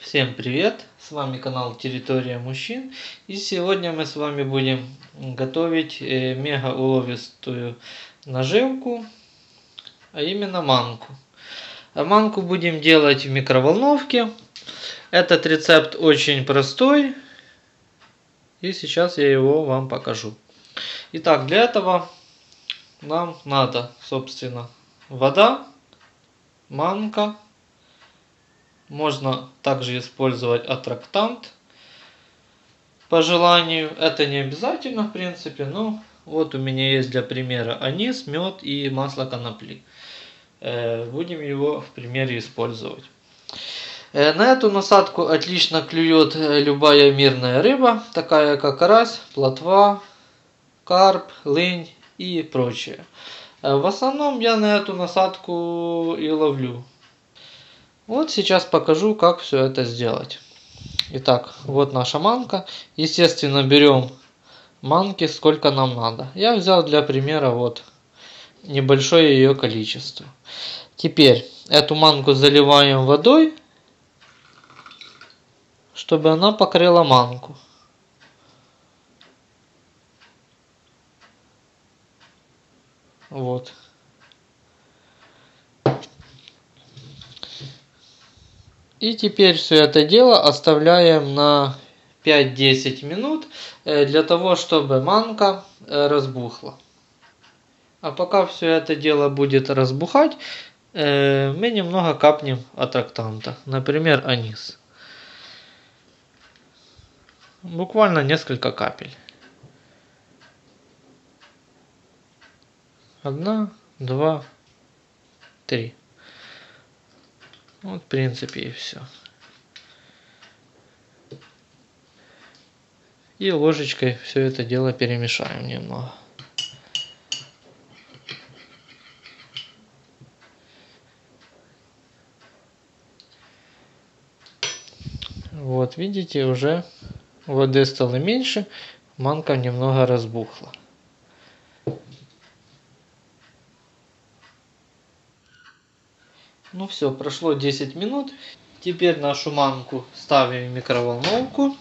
Всем привет! С вами канал Территория мужчин. И сегодня мы с вами будем готовить мега уловистую наживку, а именно манку. А манку будем делать в микроволновке. Этот рецепт очень простой. И сейчас я его вам покажу. Итак, для этого нам надо, собственно, вода, манка. Можно также использовать аттрактант по желанию. Это не обязательно, в принципе, но вот у меня есть для примера анис, мед и масло конопли. Будем его в примере использовать. На эту насадку отлично клюет любая мирная рыба, такая как карась, плотва, карп, лынь и прочее. В основном я на эту насадку и ловлю. Вот сейчас покажу, как все это сделать. Итак, вот наша манка. Естественно, берем манки, сколько нам надо. Я взял для примера вот небольшое ее количество. Теперь эту манку заливаем водой, чтобы она покрыла манку. Вот. И теперь все это дело оставляем на 5-10 минут для того, чтобы манка разбухла. А пока все это дело будет разбухать, мы немного капнем аттрактанта, например, анис. Буквально несколько капель. 1, 2, 3. Вот, в принципе, и все. И ложечкой все это дело перемешаем немного. Вот, видите, уже воды стало меньше, манка немного разбухла. Ну все, прошло 10 минут. Теперь нашу манку ставим в микроволновку.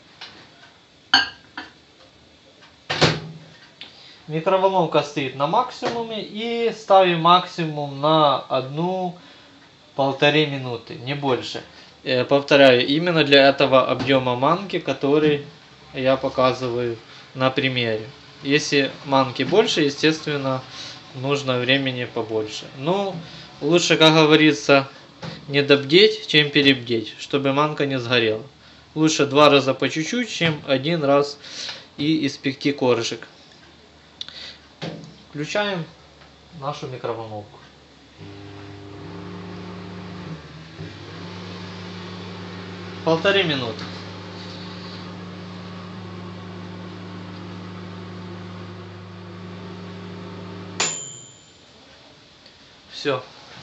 Микроволновка стоит на максимуме и ставим максимум на 1-1,5 минуты, не больше. Повторяю, именно для этого объема манки, который я показываю на примере. Если манки больше, естественно, нужно времени побольше. Но лучше, как говорится, не добдеть, чем перебдеть, чтобы манка не сгорела. Лучше 2 раза по чуть-чуть, чем 1 раз и испекти коржик. Включаем нашу микроволновку. Полторы минуты. Все.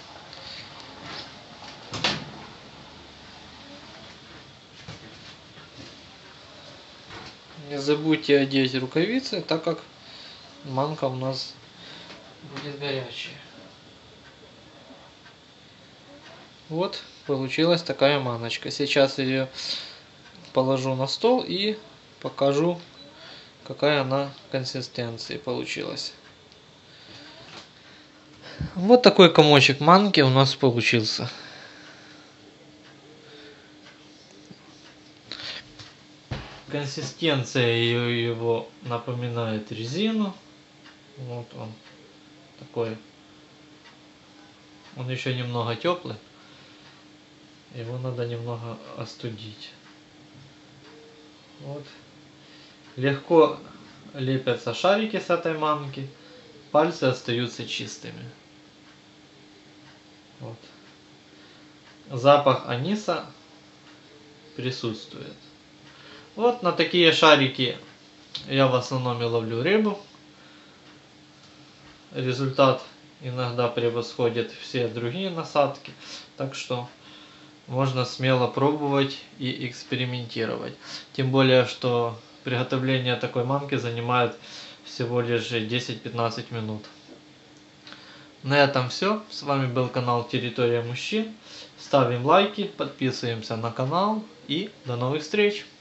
Не забудьте одеть рукавицы, так как манка у нас будет горячая. Вот получилась такая маночка. Сейчас ее положу на стол и покажу, какая она консистенции получилась. Вот такой комочек манки у нас получился. Консистенция его напоминает резину. Вот он такой. Он еще немного теплый. Его надо немного остудить. Вот. Легко лепятся шарики с этой манки. Пальцы остаются чистыми. Вот. Запах аниса присутствует. Вот на такие шарики я в основном и ловлю рыбу. Результат иногда превосходит все другие насадки. Так что можно смело пробовать и экспериментировать. Тем более, что приготовление такой манки занимает всего лишь 10-15 минут. На этом все. С вами был канал Территория мужчин. Ставим лайки, подписываемся на канал и до новых встреч!